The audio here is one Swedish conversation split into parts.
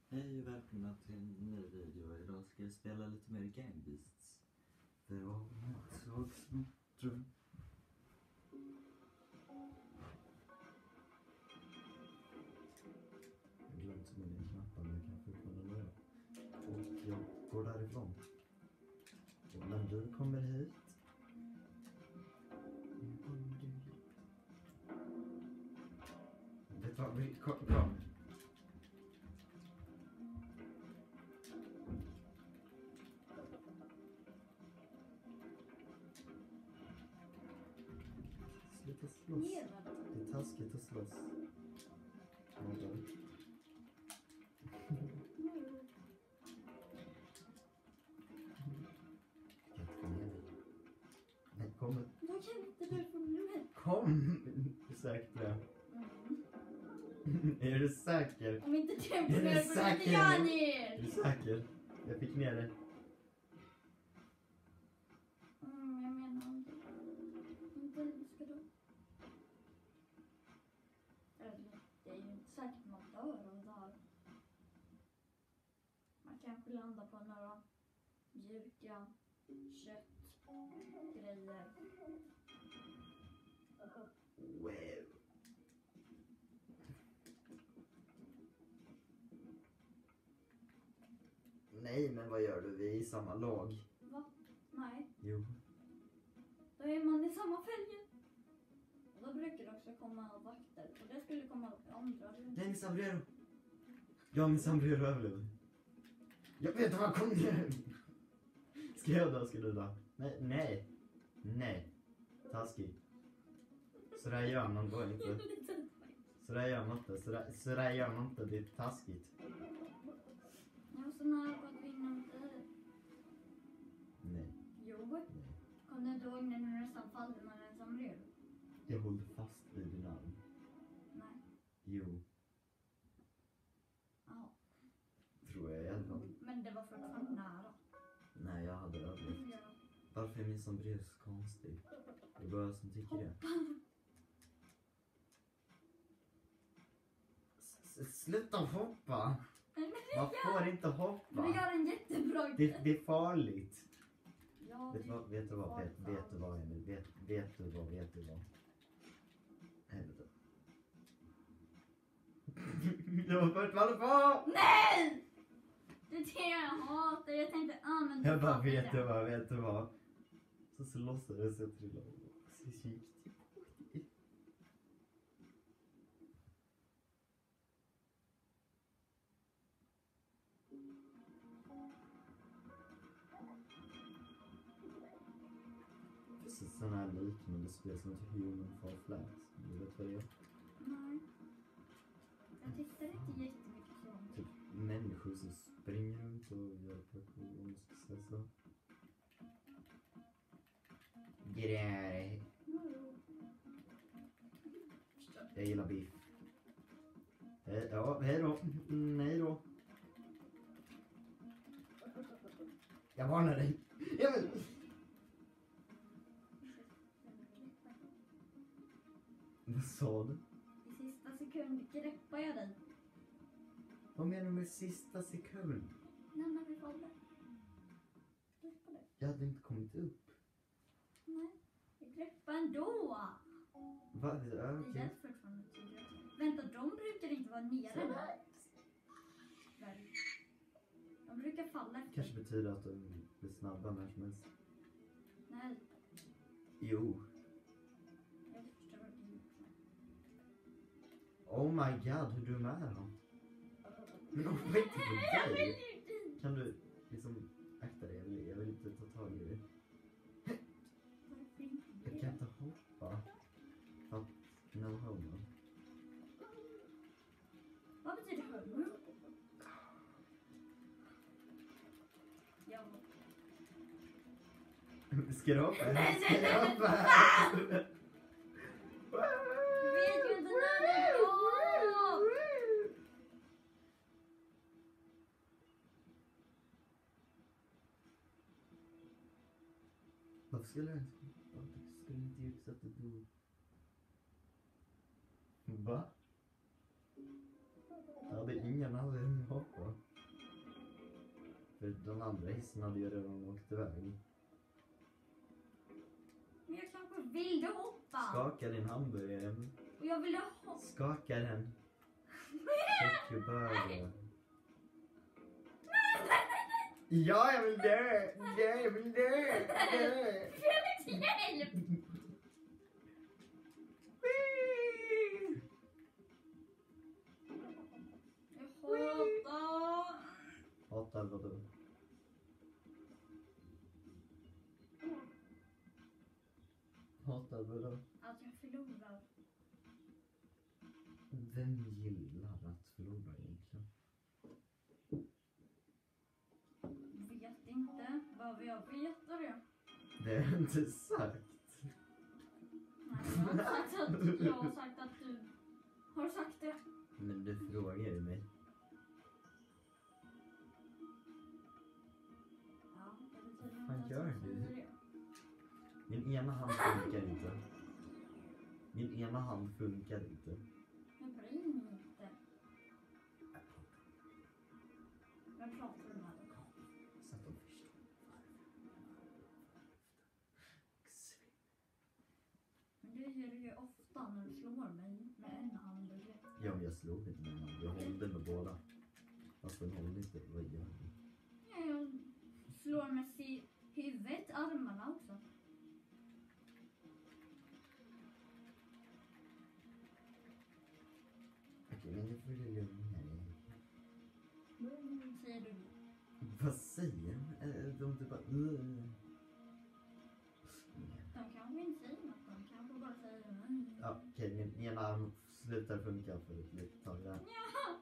Hej och välkomna till en ny video. Idag ska jag spela lite mer Game Beasts. Det var ett sak som tror. Jag glömde mina knappar, men jag kan fortfarande göra. Och jag går därifrån. Och när du kommer hit. Vet du vad? Kom. Sluta slåss. Det är taskigt att slåss. Nej, kom. Jag kan inte du få med. Kom! Är du säker på det? Är du säker? Om inte du får Är du med så säker? inte jag ner. Är du säker? Jag fick ner det. Jag menar om du inte ska då. Det är ju inte säkert man dör om det här. Man kanske landar på några mjuka kött grejer. Wow. Nej, men vad gör du? Vi är i samma lag. Va? Nej. Jo. Då är man i samma färger. Och då brukar det också komma vakter. Och det skulle komma andra. Nej, min sombrero. Ja, min sombrero överlevde. Jag vet vad kom nu. Ska jag dö? Ska du dö? Nej. Taskigt. Så där gör man då inte. Så där gör man inte. Så där gör man inte. Det är taskigt. Jag var så nära på att vinna inte. Nej. Jo. Kom du inte ihåg när du nästan fallde med en sombrero? Jag håller fast vid din arm. Nej. Jo, Ja. tror jag i alla fall. Men det var fortfarande nära. Nej, jag hade överlevt. Ja. Varför är min sombrero så konstig? Det är bara jag som tycker det. Sluta hoppa! Man får inte hoppa. Men du gör en jättebra Det är farligt. Ja, Vet du vad? Vet du vad? Emil? Vet du vad? Helvete. Jag var fortfarande på! Nej! Det är det jag hatar. Jag tänkte, men Jag bara, vet du vad? Så låtsades jag trilla av. Så gick det. Precis sån här liknande spel som ett Human Fall Flat. Du vet vad det är? Nej. Jag tittar inte jättemycket sånt. Typ människor som springer runt och gör parkour, om man ska säga så. Grej. Jag gillar biff. Ja, hej då. Nej då. Jag varnar dig. Vad sa du? I sista sekund greppar jag dig. Vad menar du med sista sekund? När vi faller. Greppa dig. Jag hade inte kommit upp. Nej. Jag greppar ändå. Va? Det är fortfarande tydligt. Vänta, de brukar inte vara nere där. De brukar falla efter. Kanske betyder att de blir snabba när som helst. Nej. Jo. Jag förstår vad du gjort. Oh my god, hur dum är han? Men de får inte på dig. Kan du liksom akta dig? Jag vill inte ta tag i dig. Jag kan inte hoppa. För att, no homo. Vad betyder homo? Ja. Ska du hoppa? Nej. Ska du hoppa? Du vet ju inte när det går. Varför skulle jag inte hoppa? Du skulle inte gjort så att du dog. Va? Jag hade ingen anledning att hoppa. Den andra hissen hade ju redan åkt iväg. Men jag kanske ville hoppa. Skaka din hamburgare. Och jag ville hoppa. Skaka den. Check your burger. Ja, jag vill dö! Ja, jag vill dö! Dö! Felix, hjälp! Jag hatar. Hatar vadå? Hatar vadå? Att jag förlorar. Vem gillar att förlora egentligen? Vet inte. Vad jag vet det. Det har jag inte sagt. Nej, jag har sagt att du har sagt det. Men du frågar ju mig. Ja, det betyder Vad inte gör att jag du? säger det. Min ena hand funkar inte. Min ena hand funkar inte. Jag bryr mig inte. Vad pratar du med? Så att de förstår. Men det gör du ju ofta när du slår mig med en hand. Ja, men jag slog inte med en hand. Jag hållde med båda. Fast den håller inte. Vad gör du? Ja, jag slår med huvudet, armarna också. Okej, men nu får du lugna dig. Säger du. Vad säger de? Typ bara... De kanske inte säger något. De kanske bara säger Ja, okej, min ena arm slutar funka för ett litet tag där. ja.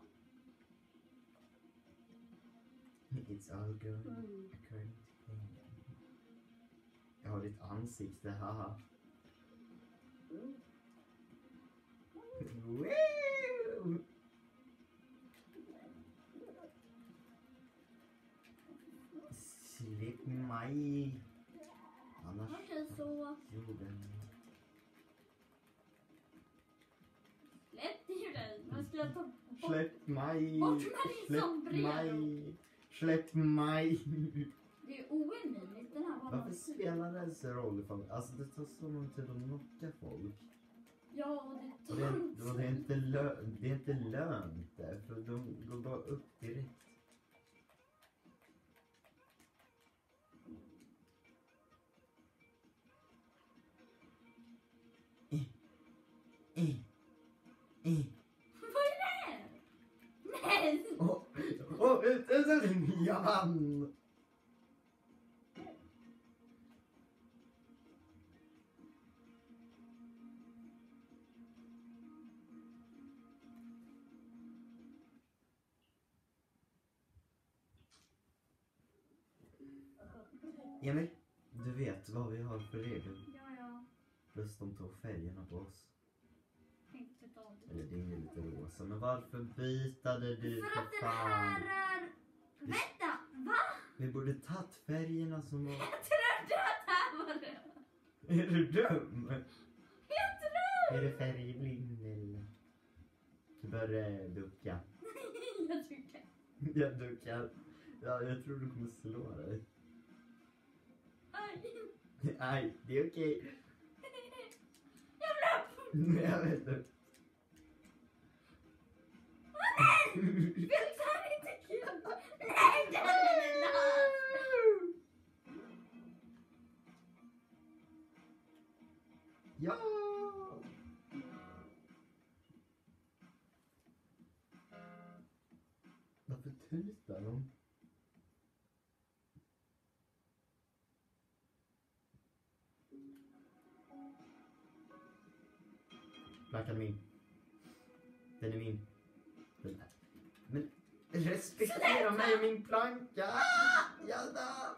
It's all good. According to plan. Jag har ditt ansikte, haha. Woo! Släpp mig. Annars Okej, så jorden. släpp ju dig. Vad ska jag ta bort? Släpp mig. Bort med din Släpp sombrero. mig. Släpp mig. Det är oändligt den här Varför banan. spelar det så roll ifall... Alltså det tar så lång tid att knocka folk. Ja, och det Och det är inte lönt där, för de går bara upp direkt. Vad är det? Nej! Jag vann! Emil, du vet vad vi har för regel. Ja. Plus de tog färgerna på oss. Tänkte ta det. Eller det är ju lite rosa, men varför bytade du För för att den fan? här är... Vänta, va? Vi borde tagit färgerna som var... Jag trodde att det här var det. Är du dum? Jag tror! Är du färgblind eller? Du bör ducka. Jag tycker. Jag duckar. Ja, jag tror du kommer slå dig. Aj. Nej, det är okej. Jag blev... Jag vet inte. Felix, det här är inte kul. Nej, det här är löst. Ja! Varför tutar de? Plankan min. Den är min. Den är. Men respektera mig och min planka! Jada!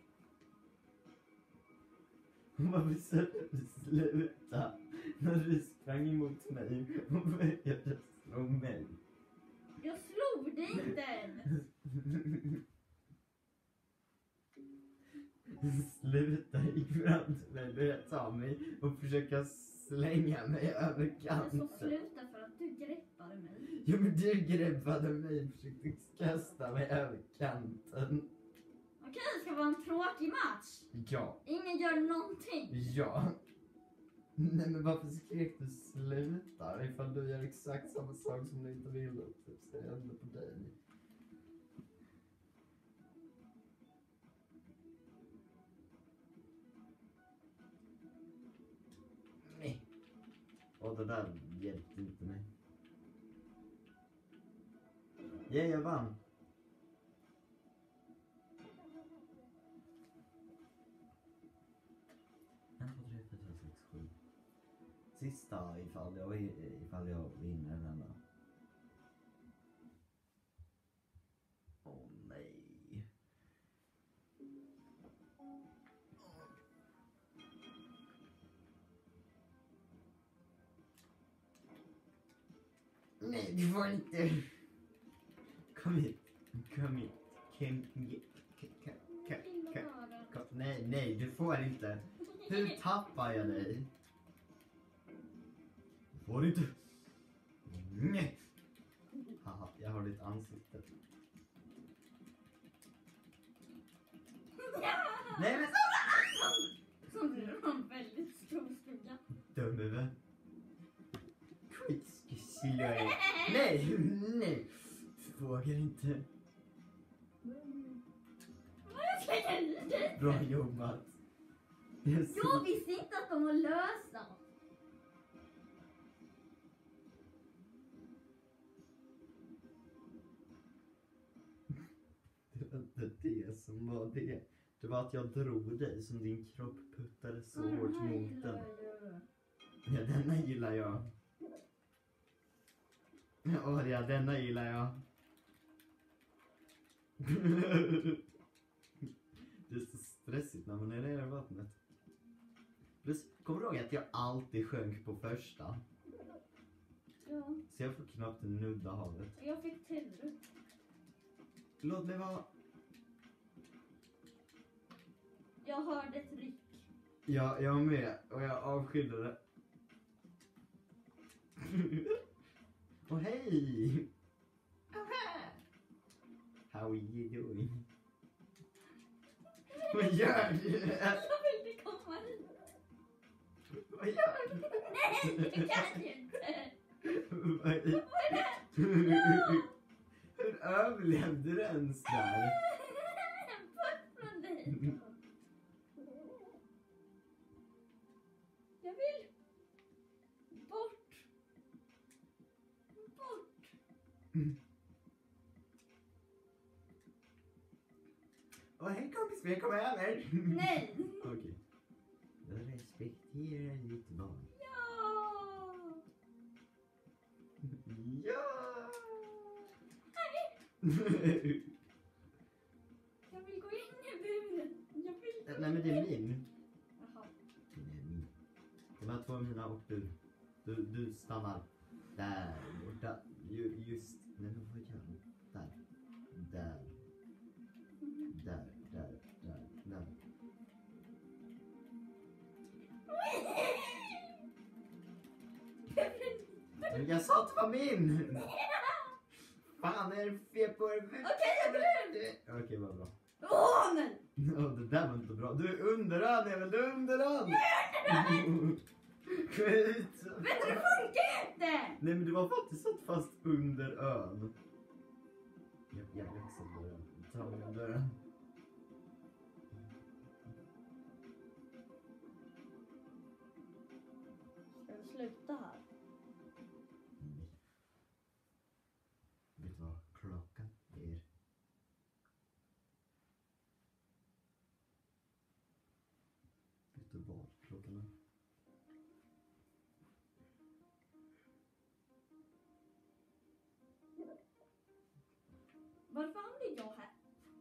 Varför sluta när du sprang emot mig och började slå mig? Jag slog dig inte än. Sluta gick fram till mig, började ta mig och försöka slänga mig över Jag kanten. så sluta för att du greppade mig. Ja, men du greppade mig och försökte kasta mig över kanten. Okej, det ska vara en tråkig match. Ja. Ingen gör någonting. Ja. Nej, men varför skrek du sluta? Ifall du gör exakt samma sak som du inte vill att typ ska hända på dig. Nej. Och det där hjälpte inte mig. Ja, jag vann. Sista ifall jag vinner denna. Åh nej. Nej, du får inte. Kom hit. Kom hit. Nej, du får inte. Hur tappar jag dig? Får inte. Nej. Haha, jag har ditt ansikte. Nej, men Som det var en väldigt stor skugga. dum över. Skitskiljöj. Nej. Vågar inte. Bra jobbat. Jag visste inte att de var lösa. Det var inte det som var det. Det var att jag drog dig som din kropp puttade så hårt mot den. Ja, denna gillar jag. Ja, denna gillar jag. Det är så stressigt när man är nere i vattnet. Plus, kommer du ihåg att jag alltid sjönk på första? Ja, Så jag får knappt nudda havet. jag fick tur. Låt mig vara. Jag hörde ett ryck. Ja, jag med. Och jag avskydde det. Och hej! How are you doing? Vad gör du? Jag vill inte komma hit. Vad gör du? Nej, du kan ju inte. Vad är det? Hur överlevde du ens där? Bort från dig. Jag vill bort. Bort. Åh, hej kompis, vi kommer över. Nej. Okej. Jag respekterar ditt val. Ja. Ja! Nej. Jag vill gå in i buren. Jag vill. Nej, men det är min. Jaha. Det är min. De här två är mina och du stannar där borta. Just. Nej, men vad gör du? Där. Där. Där. Jag sa att det var min! Fan, är det fel på det? Okej, jag tror. Okej, vad bra. Åh, nej. Det där var inte bra. Du är underön, Emil. Du är underön! Skit! Vet du, det funkar inte! Nej, men du var faktiskt satt fast under ön. Jag växer under ön. Ta mig under ön. Ska vi sluta här? Vet du vad klockan är? Vet du vad klockan är? Varför hamnade jag här?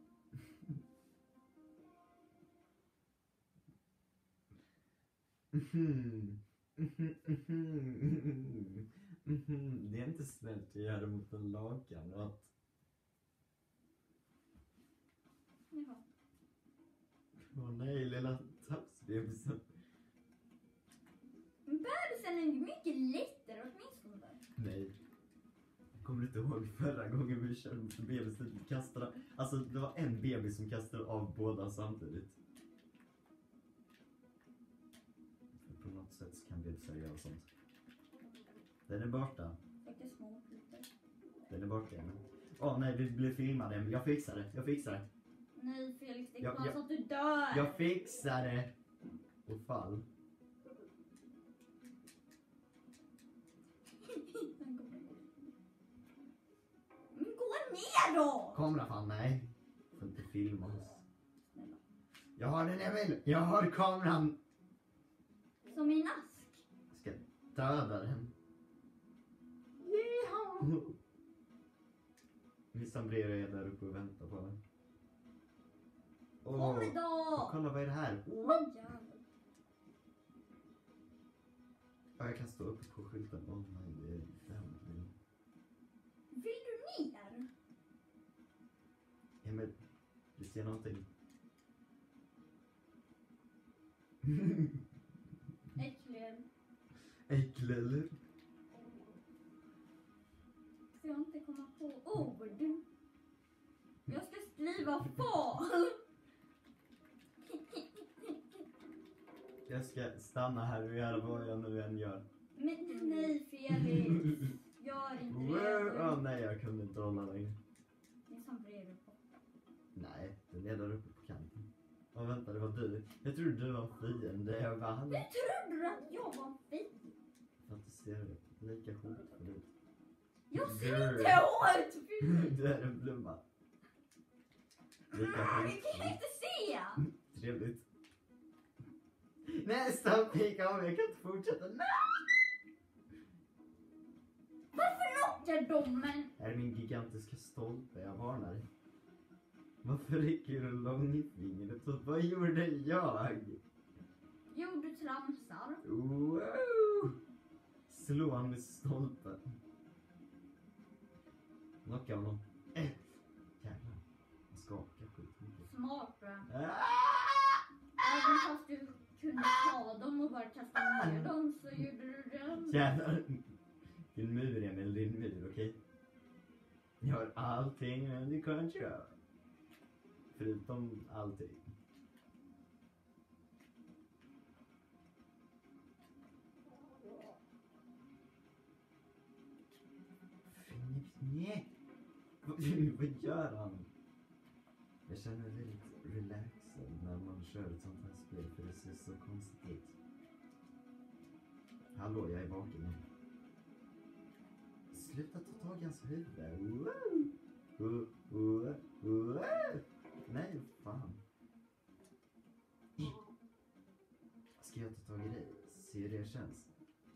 Det är inte snällt att göra mot en lagkamrat. Jaha. Åh nej, lilla tafsbebisen. Men bebisen är ju mycket lättare åtminstone. Nej. kommer du inte ihåg förra gången vi körde med bebis? Vi kastade, alltså det var en bebis som kastade av båda samtidigt. På något sätt så kan bebisar göra sånt. Den är borta. Faktiskt små lite. Den är borta igen. Åh nej, vi blir filmade. Jag fixar det. Nej Felix, det är Jag- bara jag- så att du dör. Jag fixar det. Och fall. Men gå ner då! Kamera fan, nej. Får inte filma oss. Snälla. Jag har den Emil. Jag har kameran. Som i en ask. Ska döda den. Yeehaw. Miss Ambrera är där uppe och väntar på den. Kom då! Kolla vad är det här? Åh jävlar. Ja, jag kan stå uppe på skylten. Åh nej, det är fem. Vill du ner? Emil, du ser någonting. Äcklig. Äcklig eller? Ska jag inte komma på ord? Jag ska skriva fal. Jag ska stanna här och göra vad jag nu än gör. Men nej Felix. Gör inte det. Åh nej, jag kunde inte hålla längre. Det är som bredvid borta. Nej, den är där uppe på kanten. Åh vänta, det var du. Jag trodde du var en fiende. Jag vann. Hur trodde du att jag var fin? För att du ser lika hotfull ut. Jag ser Girl. inte hotfull. Du är en blomma. Lika Det kan jag hotfull. inte se. Trevligt. Nej, stopp, pika av. Jag kan inte fortsätta. Nej! Varför lockar de mig? Här är min gigantiska stolpe. Jag varnar dig. Varför räcker du långfingret? Vad gjorde jag? Jo, du tramsar. Wow! Slå han med stolpen. Knocka honom. Jävlar. Han skakar skitmycket. Smart bra. Ah! Även fast du kunde ta dem och bara kasta ner dem så gjorde du det. Jävlar. Din mur är med din mur, okej? Jag har allting under kontroll. Förutom allting. Nej. Vad gör han? Jag känner mig väldigt relaxad när man kör ett sånt här spel för det ser så konstigt ut. Hallå, jag är vaken nu. Sluta ta tag i hans huvud. Nej, fan. Ska jag ta tag i dig? Se hur det känns.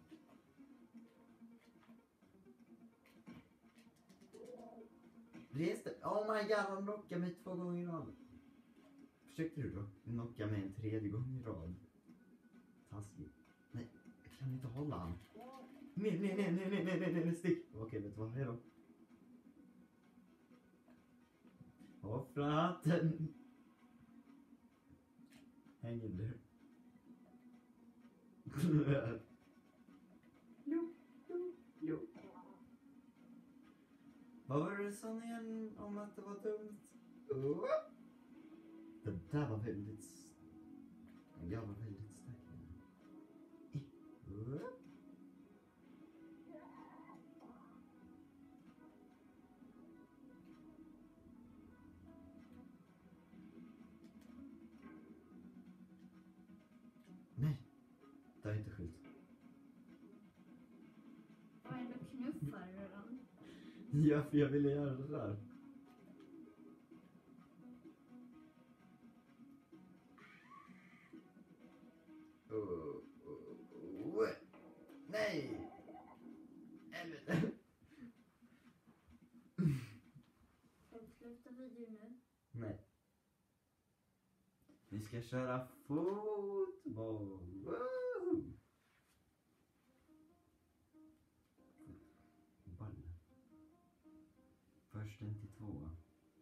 Res dig. Oh my god, han knockade mig 2 gånger i rad. Försökte du då knocka mig en 3:e gång i rad? Taskigt. Nej, jag kan inte hålla han. Nej, stick. Okej, vet du vad? Hejdå. Offra hatten. Hänger du? Jo. Vad var det som igen om att det var dumt? Det där var väldigt... Jag var väldigt stark. Nej, det är inte skylt. Och ändå knuffar du dem. Ja, för jag ville göra det där. Nej! Helvete. Ska vi sluta videon nu? Nej. Vi ska köra fotboll. Woo! Boll. Först en till 2.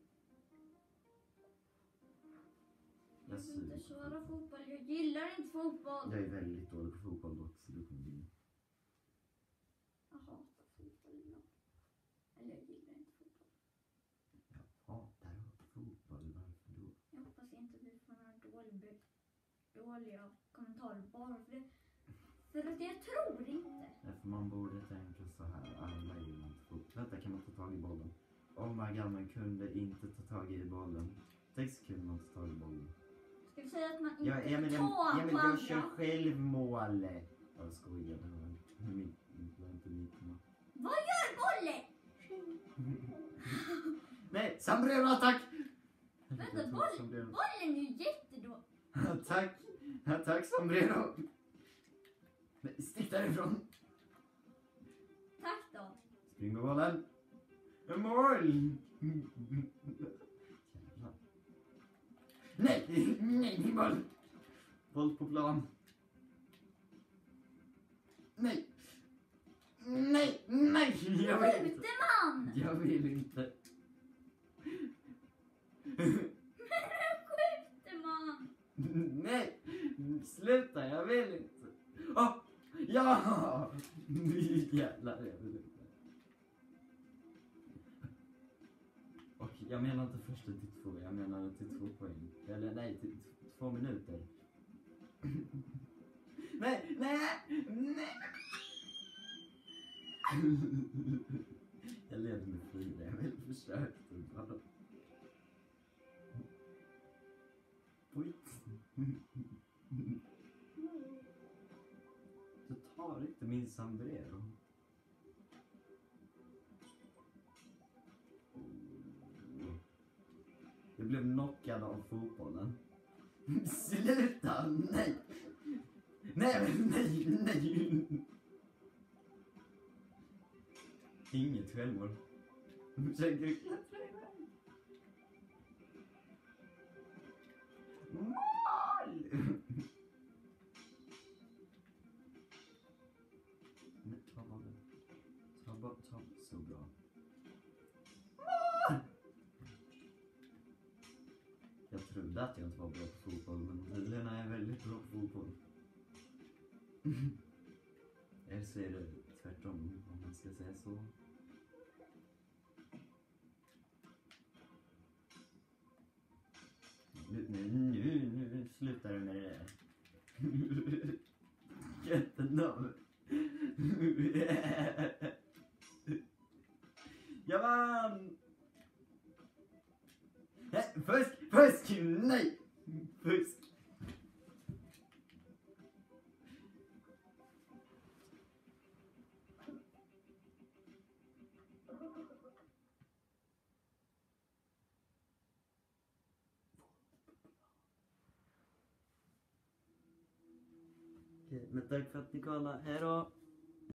Jag vill inte köra fotboll. Jag gillar inte fotboll. Jag är väldigt dålig på fotboll dock, så du kommer vinna. Jag hatar fotboll idag. Eller dåliga kommentarer bara för att jag tror inte. Därför man borde tänka så här. Alla gillar inte fotboll. Vänta, kan man ta tag i bollen? Oh my god, man kunde inte ta tag i bollen. Tänk så kunde man ta tag i bollen. Ska vi säga att man inte Ja, tar men på jag kör andra? självmål. Jag skojar, det var inte mitt mål. Vad gör bollen? Nej, Sombrero-attack! Vänta, bollen är ju jättedålig. Attack, Sombrero! Nej, stick därifrån! Tack då. Spring med bollen! Mål! Nej, min boll! Boll på plan. Nej! Jag vill inte! Skjuter man? Jag vill inte. Skjuter man? Nej! Sluta, jag vill inte. Åh! Ja! Jävlar, jag vill inte. Och jag menar inte första till 2, jag menar till 2 poäng. Eller nej, till 2 minuter. Nej! Jag levde med 4, jag väl försökte bara. Du tar inte min sombrero. Jag blev knockad av fotbollen. Sluta! Nej! Nej! Inget självmål. Försöker klättra iväg. Mål! Nej, ta bollen. Ta så bra. Mål! Jag trodde att jag inte var bra på fotboll, men tydligen är jag väldigt bra på fotboll. Eller så är det tvärtom, om man ska säga så. Nu slutar du med det där. Jättenamn. Jag vann! Fusk! Nej! Fusk! Okej, men tack för att ni kollade. Hej då!